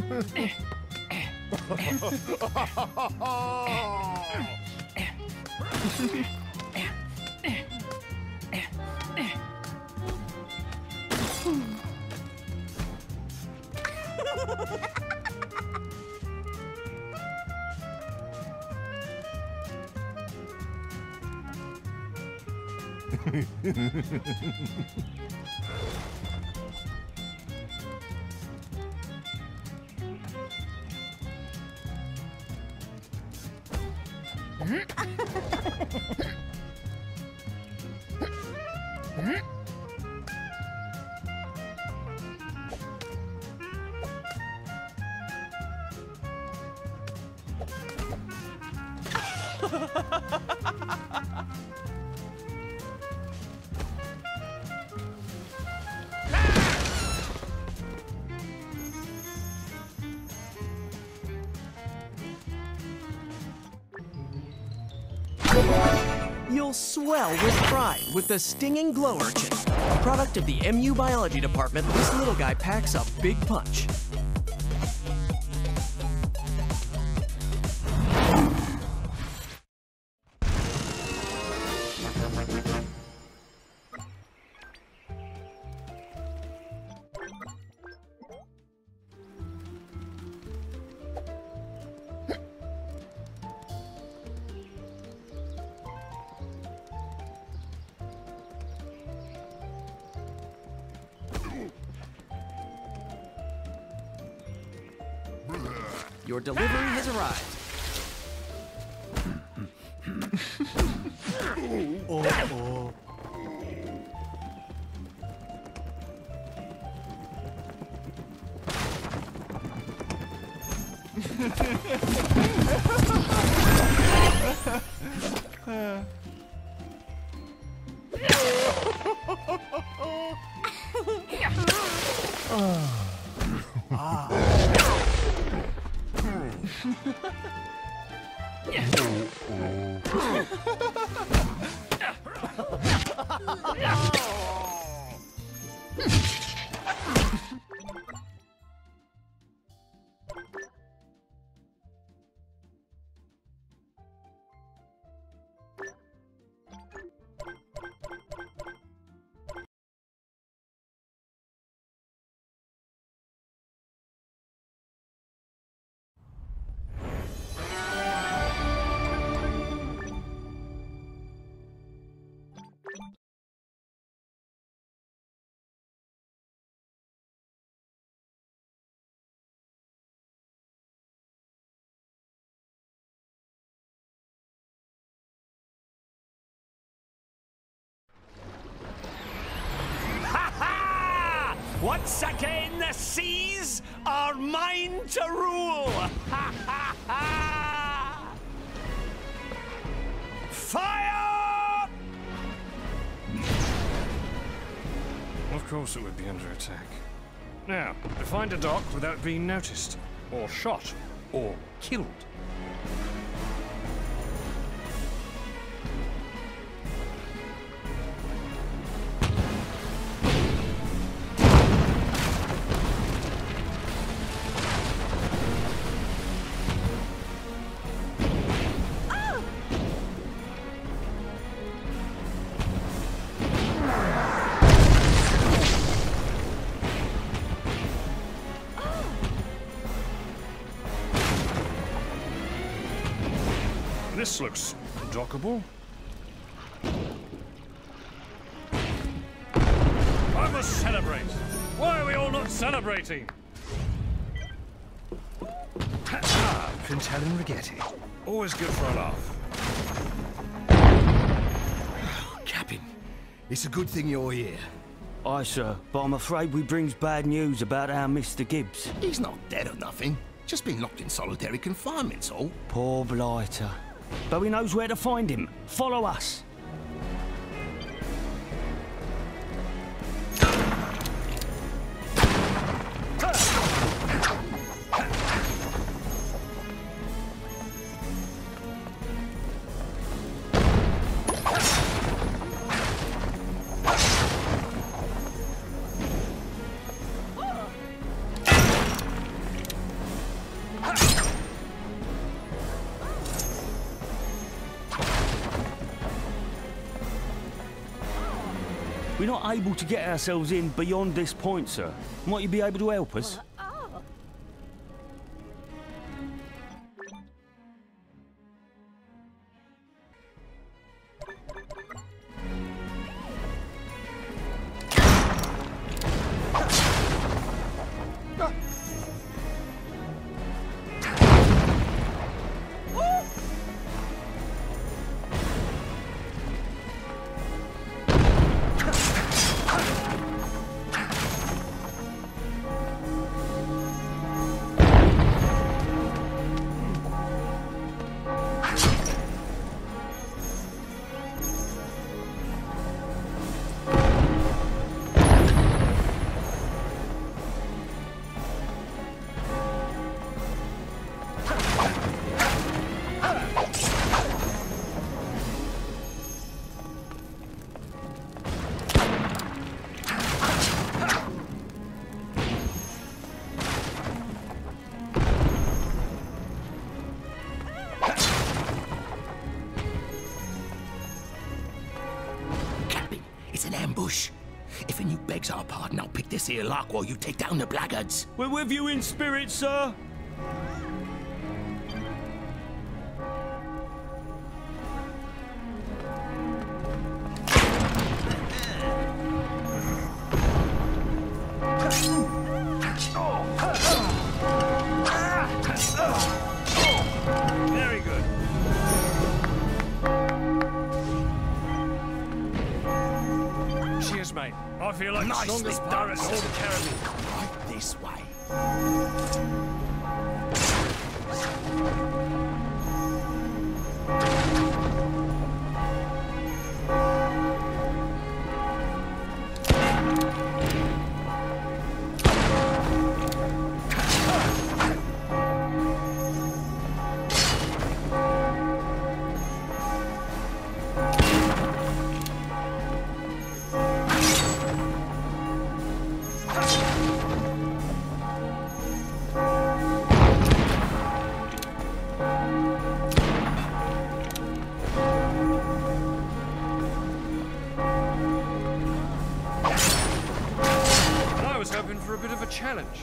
You'll swell with pride with the Stinging Glow Urchin. A product of the MU Biology Department, this little guy packs a big punch. Your delivery has arrived. Oh. Once again, the seas are mine to rule! Ha ha ha! Fire! Of course it would be under attack. Now, to find a dock without being noticed, or shot, or killed. This looks dockable. I must celebrate. Why are we all not celebrating? Prince Helen Rigetti. Always good for a laugh. Captain, it's a good thing you're here. Aye, sir, but I'm afraid we brings bad news about our Mr. Gibbs. He's not dead or nothing. Just been locked in solitary confinement's all. Poor blighter. But we knows where to find him. Follow us. We're not able to get ourselves in beyond this point, sir. Might you be able to help us? It's an ambush. If you begs our pardon, I'll pick this here lock while you take down the blackguards. We're with you in spirit, sir. Very good. Cheers, mate. I feel like the strongest pirate in all the Caribbean. Right this way. I was hoping for a bit of a challenge.